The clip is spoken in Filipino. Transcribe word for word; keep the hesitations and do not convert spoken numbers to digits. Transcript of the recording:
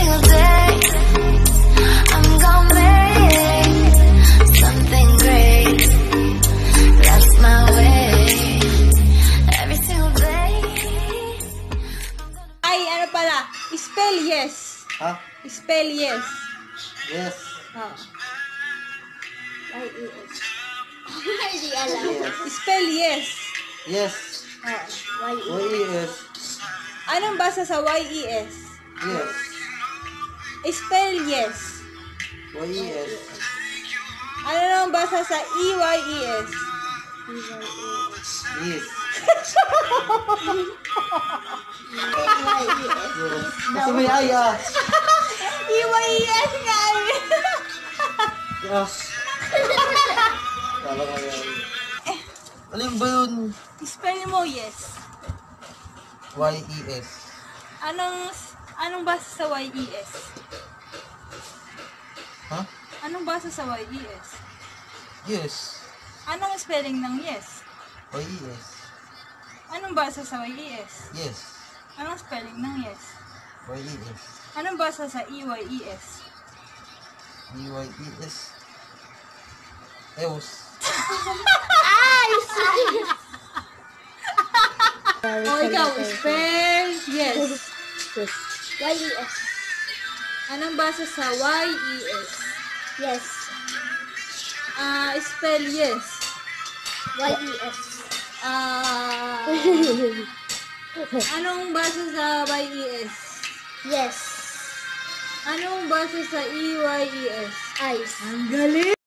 single day I'm gonna make something great. That's my way. Every single day. Ay, ano pala? Spell yes. Ha? Spell yes. Yes. Oh. Y-E-S. Hindi alam. Yes. Spell yes. Yes. Oh. Y-E-S. Anong basa sa Y E S? Yes. Spell yes. Y-E-S. Ano nang basa sa E Y E S? Yes. Y-E-S. Yes. Kasi may ay ah. E Y E S nga eh. Yes. Kala ko yan. Alin ba yun? Spell mo yes. Y-E-S. Anong anong basa sa Y E S? Ha? Anong basa sa Y E S? Yes. Anong spelling ng yes? Y-E-S. Anong basa sa Y E S? Yes. Anong spelling ng yes? Y-E-S. Anong basa sa E Y E S? Y-E-S. Eos. O ikaw, spell yes. Y-E-S. Anong basa sa Y E S? Yes. Ah, spell yes. Y-E-S. Ah, anong basa sa Y E S? Yes. Anong basa sa E Y E S? Ice. Ang galing!